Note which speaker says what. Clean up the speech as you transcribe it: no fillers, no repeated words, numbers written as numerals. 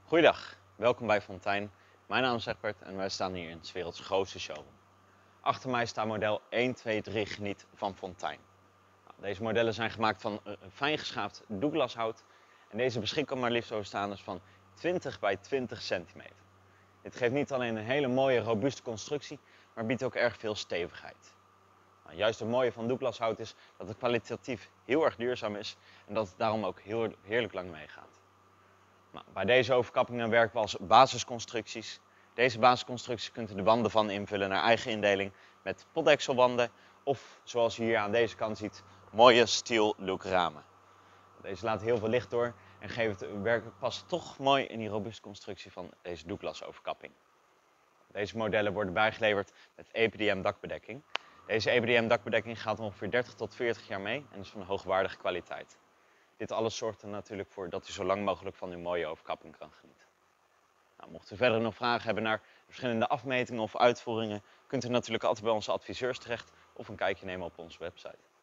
Speaker 1: Goeiedag, welkom bij Fontijn. Mijn naam is Egbert en wij staan hier in 's werelds grootste showroom. Achter mij staat model 123 Geniet van Fontijn. Deze modellen zijn gemaakt van fijn geschaafd Douglashout en deze beschikken maar liefst over staanders van 20 bij 20 centimeter. Dit geeft niet alleen een hele mooie robuuste constructie, maar biedt ook erg veel stevigheid. Juist het mooie van Douglashout is dat het kwalitatief heel erg duurzaam is en dat het daarom ook heerlijk lang meegaat. Bij deze overkappingen werken we als basisconstructies. Deze basisconstructies kunt u de wanden van invullen naar eigen indeling met potdekselwanden of zoals u hier aan deze kant ziet, mooie steel look ramen. Deze laten heel veel licht door en geven het werkelijk past toch mooi in die robuuste constructie van deze Douglas overkapping. Deze modellen worden bijgeleverd met EPDM dakbedekking. Deze EPDM dakbedekking gaat ongeveer 30 tot 40 jaar mee en is van hoogwaardige kwaliteit. Dit alles zorgt er natuurlijk voor dat u zo lang mogelijk van uw mooie overkapping kan genieten. Mocht u verder nog vragen hebben naar verschillende afmetingen of uitvoeringen, kunt u natuurlijk altijd bij onze adviseurs terecht of een kijkje nemen op onze website.